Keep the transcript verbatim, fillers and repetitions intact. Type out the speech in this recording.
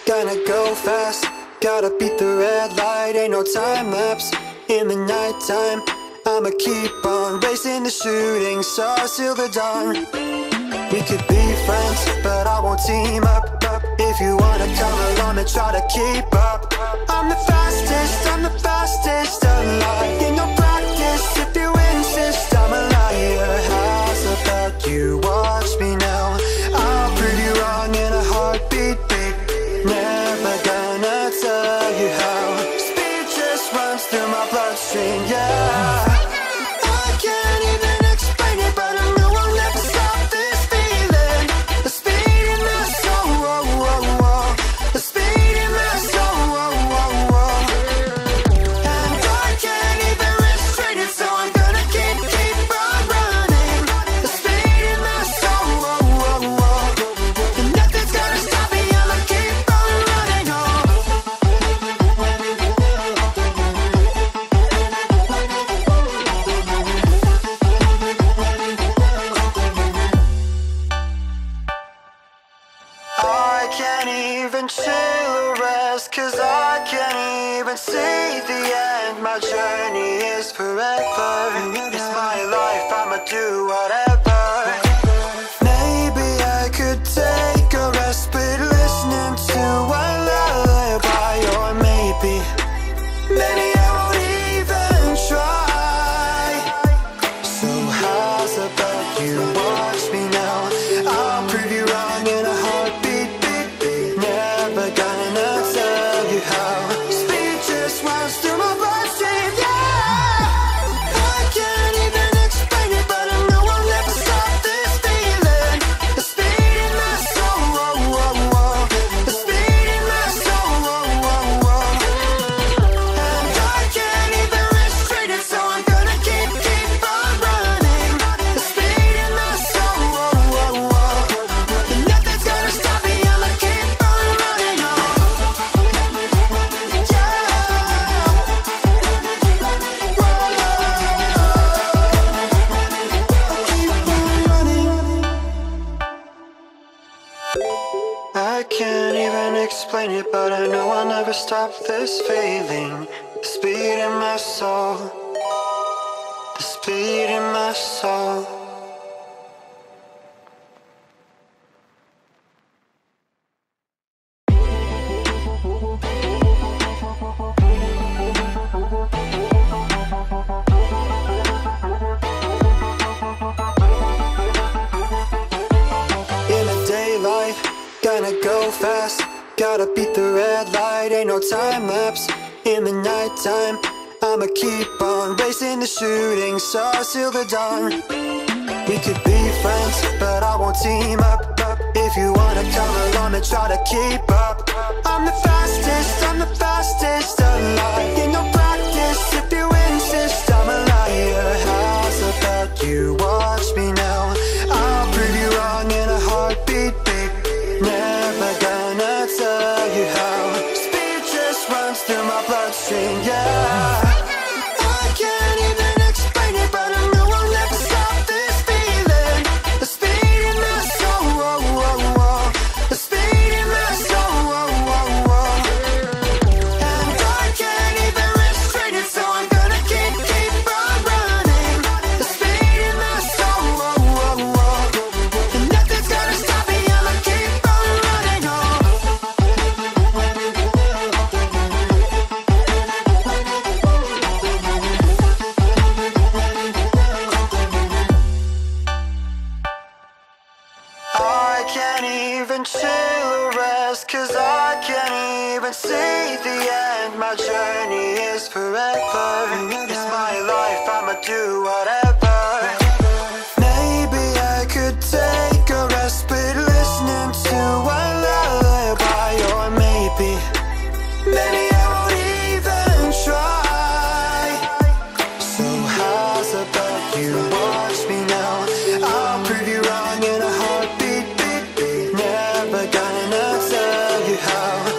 Gonna go fast, gotta beat the red light. Ain't no time lapse in the nighttime. I'ma keep on racing the shooting stars till the dawn. We could be friends, but I won't team up. If you wanna come along and try to keep up, I'm the fastest, I'm the fastest alive. Ain't no practice if you insist, I'm a liar. How's about you watch me now? I'll prove you wrong in a heartbeat. Never gonna tell you how. Speed just runs through my bloodstream, yeah. I can't even explain it, but I know I'll never stop this feeling. The speed in my soul, whoa, whoa, whoa. The speed in my soul, whoa, whoa, whoa. And I can't even restrain it, so I'm gonna keep, keep on running. The speed in my soul, whoa, whoa, whoa. And nothing's gonna stop me, I'ma keep on running, oh. I can't even chill or rest, cause I can't even see the end. My journey is forever. It's my life, I'ma do whatever. Maybe I could take a respite listening to a lullaby. Or maybe, maybe I won't even try. So how's about you watch me now? I'll prove you wrong in a heartbeat. Never gonna tell you how. Speed just runs through my bloodstream, yeah. I can't even explain it, but I know I'll never stop this feeling. The speed in my soul, whoa, whoa, whoa. The speed in my soul, whoa, whoa, whoa. And I can't even restrain it, so I'm gonna keep, keep on running. The speed in my soul, whoa, whoa, whoa. And nothing's gonna stop me, I'ma keep on running, oh. Yeah. I can't even explain it, but I know I'll never stop this feeling. The speed in my soul, the speed in my soul. In the daylight, gonna go fast, gotta beat the red light. Ain't no time lapse in the nighttime. I'ma keep on racing the shooting stars till the dawn. We could be friends, but I won't team up. If you wanna come along and try to keep up, I'm the fastest, I'm the fastest alive. Ain't no practice if you insist, I'm a liar. How's about you watch me now? I'll prove you wrong in a heartbeat. Never gonna tell you how. Speed just runs through my bloodstream, yeah. I can't even explain it, but I know I'll never stop this feeling. The speed in my soul, whoa, whoa, whoa. The speed in my soul, whoa, whoa, whoa. And I can't even restrain it, so I'm gonna keep, keep on running. The speed in my soul, whoa, whoa, whoa. And nothing's gonna stop me, I'ma keep on running, oh. I can't even chill or rest, cause I can't even see the end. My journey is forever. It's my life, I'ma do whatever. Maybe I could take a respite listening to a lullaby. Or maybe, maybe I won't even try. So how's about you watch me now? I'll prove you wrong in a heartbeat. Never gonna tell you how.